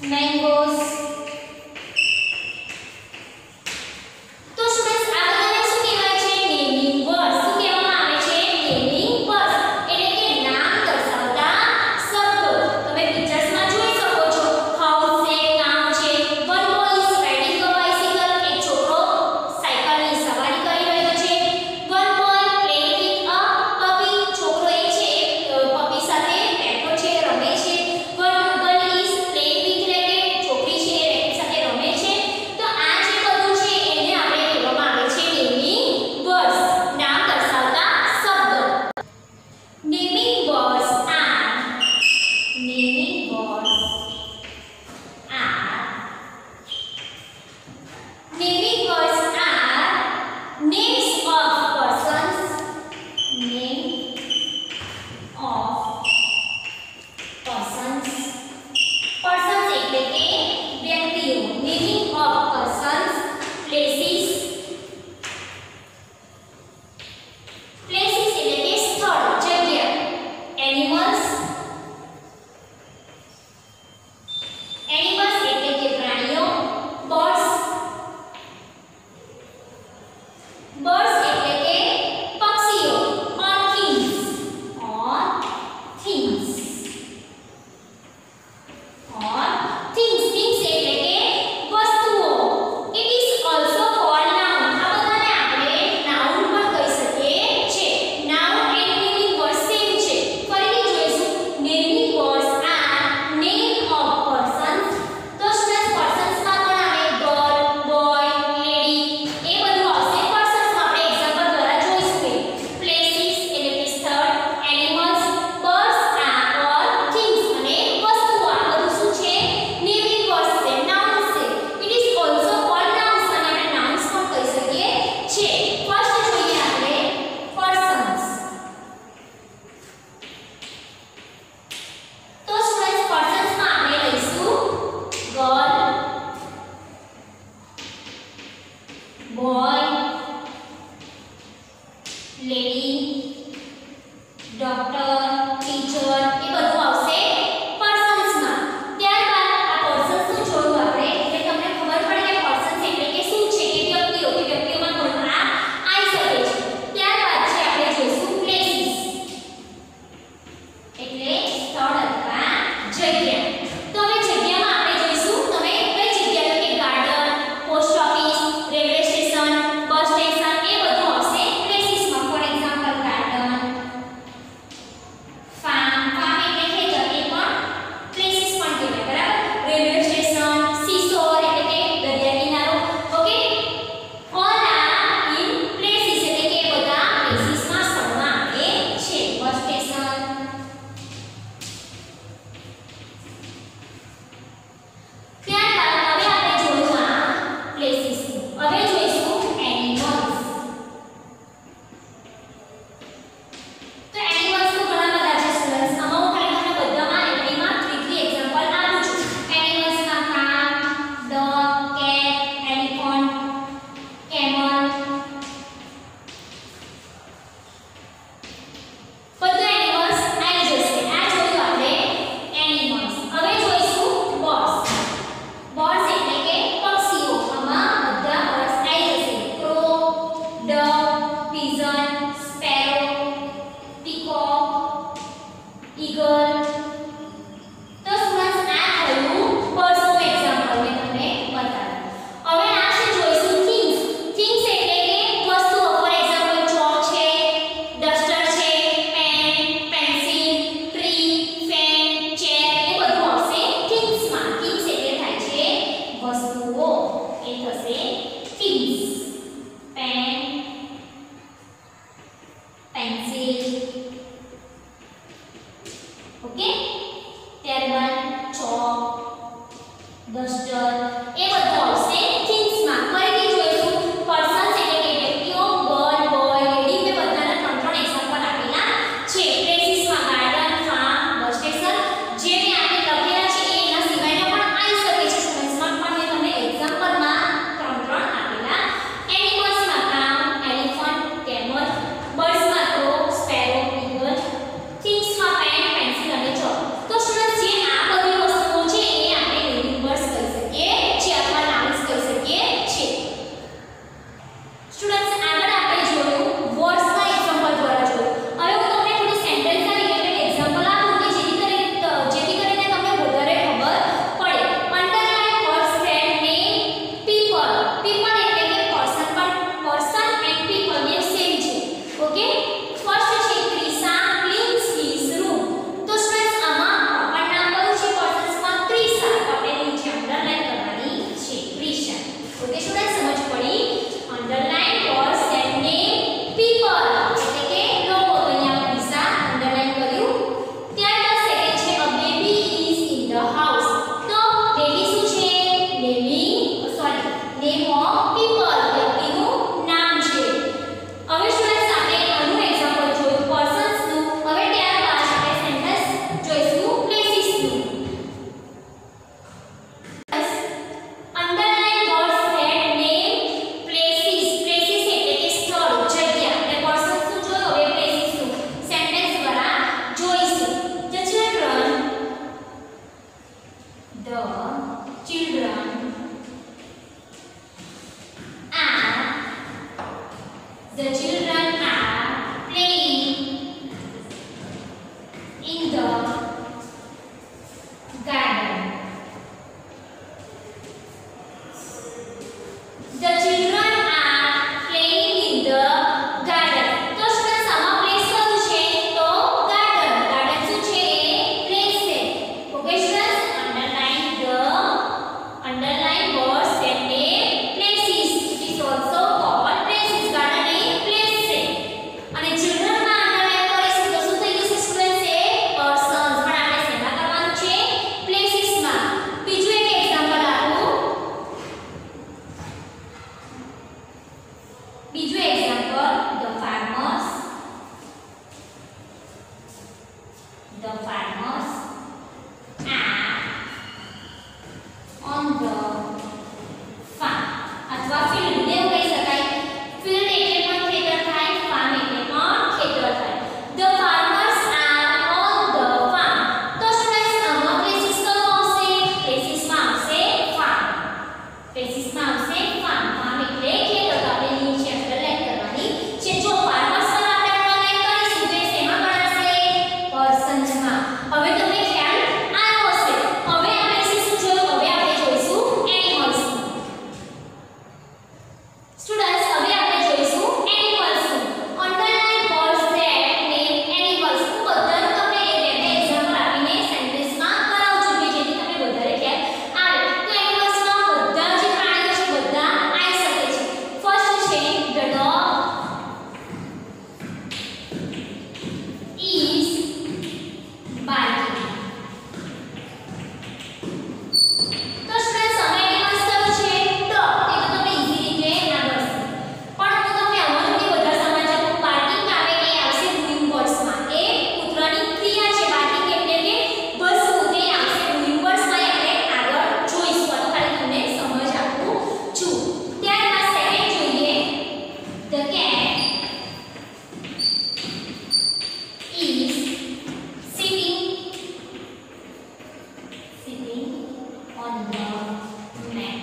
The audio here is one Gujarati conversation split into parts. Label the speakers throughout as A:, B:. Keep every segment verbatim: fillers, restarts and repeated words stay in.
A: mangoes. તો સ્ટુડન્ટ્સ આ બધાને શું કહેવાય છે? Naming words. શું કહેવામાં આવે છે? નેમિંગ વર્ડ્સ એટલે કે નામ દર્શાવતા શબ્દો. તમે પિક્ચર્સમાં જોઈ શકો છો. હાઉસ છે, કામ છે. One boy is riding a bicycle. એક છોકરો સાયકલની સવારી કરી રહ્યો છે. One boy playing with a puppy. છોકરો એ છે પપી સાથે બેઠો છે, રમે છે. One girl is playing with racket. છોકરી છે એ રેકેટ સાથે રમે છે. તો આ જે બધું છે એને આપણે કહેવામાં આવે છે નેમિંગ વર્ડ્સ, નામ દર્શાવતા શબ્દો. Naming words are naming words are naming words are names of persons, name of persons. persons એટલે કે વ્યક્તિઓ. naming of persons, places. places એટલે કે સ્થળ, જગ્યા. animals. animals એટલે કે પ્રાણીઓ. birds. birds એટલે કે પક્ષીઓ. or things. or things. or things. things એટલે કે વસ્તુઓ. it is also called noun. આ બધાને આપણે noun પણ કહી શકીએ છે. noun and naming words same છે. ફરીથી જોઈશું. naming words are name of persons. તો સ્ટુડન્ટ્સ persons માં કોણ આવે? girl, boy, lady એ બધું આવશે. persons માં આપણે એક્ઝામ્પલ દ્વારા જોઈશું. places એટલે કે સ્થળ. animals, birds are or things અને વસ્તુઓ. આ બધું શું છે? naming words છે, nouns છે. it is also called nouns અને આપણે nouns પણ કહી શકીએ છે. ફર્સ્ટ જોઈએ આપણે persons. તો સ્ટુડન્ટ્સ persons માં આપણે લઈશું girl, boy, lady, doctor, teacher એ બધું આવશે persons માં. ત્યારબાદ આ persons નું જોયું આપણે એટલે તમને ખબર પડે કે persons એટલે કે શું છે? કે વ્યક્તિઓ. કે વ્યક્તિઓમાં કોણ આ આવી શકે છે. ત્યારબાદ છે આપણે જોઈશું places એટલે સ્થળ અથવા જગ્યા. તો હવે જગ્યામાં આપણે જોઈશું. તમે કઈ જગ્યા? તો કે garden, post office, railway station, bus station એ બધું આવશે places માં. For example garden, farm. farm એટલે ખેતર એ પણ places પણ કહેવાય. બરાબર. રેલવે સ્ટેશન, seashore એટલે કે દરિયા કિનારો. Okay. all are in places એટલે કે એ બધા places માં સ્થળમાં આવે છે. Bus station. ત્યારબાદ હવે આપણે જોયું આ places નું. હવે જોઈશું animals. તો animals તો ઘણા બધા છે સ્ટુડન્ટ્સ. આમાં હું ખાલી તમને બધામાં એમડીમાં થ્રી થ્રી એક્ઝામ્પલ આપું છું. animals માં cow, dog, cat, elephant, camel. બધા animals આવી જશે. આ જોયું આપણે animals. હવે જોઈશું birds. birds એટલે કે પક્ષીઓ. આમાં બધા birds આવી જશે. crow, dove, pigeon, sparrow, peacock, eagle. તો સ્ટુડન્ટ્સ આ થયું birds નું એક્ઝામ્પલ મેં તમને બતાવ્યું. હવે આ છે જોઈશું things. things એટલે કે વસ્તુઓ. ફોર એક્ઝામ્પલ ચોક છે, ડસ્ટર છે, pen, pencil, tree, fan, chair એ બધું આવશે things માં. things એટલે થાય છે વસ્તુઓ. એ થશે things. Pen, pencil. ઓકે. ત્યારબાદ ચોક, ડસ્ટર એ બધું આવશે things માં. ફરીથી જોઈશું. persons એટલે કે વ્યક્તિઓ. girl, boy, lady મેં બધાના ત્રણ ત્રણ એક્ઝામ્પલ આપેલા છે. places માં ગાર્ડન, farm, બસ સ્ટેશન જે મેં આપણે લખેલા છે એ એના સિવાયના પણ આવી શકે છે સ્ટુડન્ટ્સ માં. પણ મેં તમને એક્ઝામ્પલમાં ત્રણ ત્રણ આપેલા. animals માં cow, elephant, camel. birds માં crow, sparrow, eagle. things માં પેન, પેન્સિલ અને ચોક. તો સ્ટુડન્ટ્સ જે આ બધી વસ્તુઓ છે એ આપણે children are the children are playing in the garden. The children are playing in the garden. તો સ્ટુડન્ટ્સ આમાં પ્લેસ કયું છે? તો ગાર્ડન. ગાર્ડન શું છે? એ પ્લેસ છે. Okay students, underline the underline words that name places. It is also called places. garden એ પ્લેસ છે. અને children માં અંડરલાઇન કરીશું તો શું થઈ જશે સ્ટુડન્ટ્સ? એ persons. પણ આપણે શેમાં કરવાનું છે? places માં. બીજું એક એક્ઝામ્પલ આપું. બીજું example, the farmers the farmers are on the farm. અથવા field ને એવું કહી શકાય. field એટલે પણ ખેતર થાય, farm એટલે પણ ખેતર થાય. The farmers are on the farm. તો સ્ટુડન્ટ્સ આમાં places કયો આવશે? places માં આવશે farm. places માં આવશે farm. farm એટલે ખેતર. તો આપણે નીચે અંડરલાઈન કરવાની છે. જો farmers પર આપણે અંડરલાઈન કરીશું તો એ શેમાં ગણાશે? persons માં. હવે તમને ખ્યાલ આવ્યો હશે. હવે આપણે શું જોયું? હવે આપણે જોઈશું animals. સ્ટુડન્ટ્સ, હવે આપણે જોઈશું animals. Underline words that name animals. હું બધાનું તમને એ બે બે એક્ઝામ્પલ આપીને સેન્ટેન્સમાં કરાવું છું કે જેથી તમને વધારે ખ્યાલ આવે. તો એનિમલ્સમાં બધા જે પ્રાણીઓ છે બધા આવી શકે છે. ફર્સ્ટ છે the dog is barking. તો સ્ટુડન્ટ્સ હવે એનિમલ્સ કયું છે? ડોગ. એ તો તમને ઈઝી રીતે આવડશે. પણ હું તમને આમાં થોડી વધારે સમજ આપું. બાર્કિંગ આવે એ આવશે ડુઇંગ વર્ડ્સમાં. એ કૂતરાની ક્રિયા છે. બાર્કિંગ એટલે કે ભસવું. તે આવશે ડુઇંગ વર્ડ્સમાં. આપણે આગળ જોઈશું. આ તો ખાલી તમને સમજ આપું છું. ત્યારબાદ સેકન્ડ જોઈએ, the cat is sitting sitting on the mat.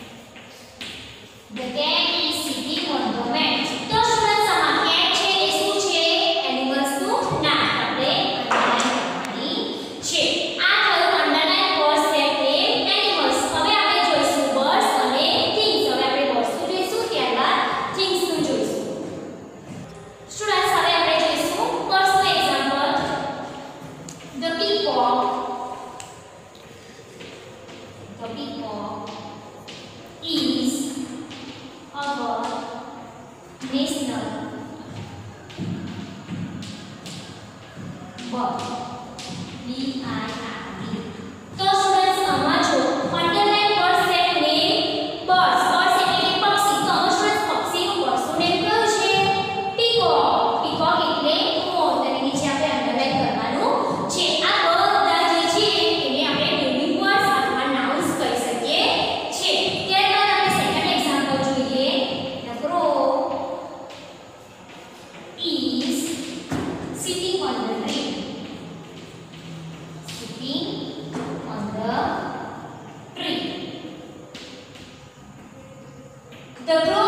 A: The cat is sitting on the mat. તો સ્ટુડન્ટ્સ આમાં cat છે એ શું છે? એનિમલ્સ નું નામ. આપણે અંડરલાઈન કરવાની છે. આ થયું underline words that name animals. હવે આપણે જોઈશું birds અને things. હવે આપણે birds નું જોઈશું, ત્યારબાદ things નું જોઈશું. સ્ટુડન્ટ્સ, હવે આપણે જોઈશું birds નું example. The peacock the peacock is our national bird. B I R D. તો સ્ટુડન્ટ્સ આમાં જો underline words that name birds. birds એટલે કે પક્ષી. તો આમાં સ્ટુડન્ટ્સ પક્ષીનું birdsનું નેમ કયું છે? peacock. peacock એટલે મોર. તેની નીચે આપણે અંડરલાઈન કરવાનું છે. આ બધા જે છે એને આપણે ડુઇંગ વર્ડ્સ અથવા નાઉન્સ કહી શકીએ છીએ. ત્યારબાદ આપણે સેકન્ડ એક્ઝામ્પલ જોઈએ. The crow is sitting on the tree. Sitting on the tree. The crow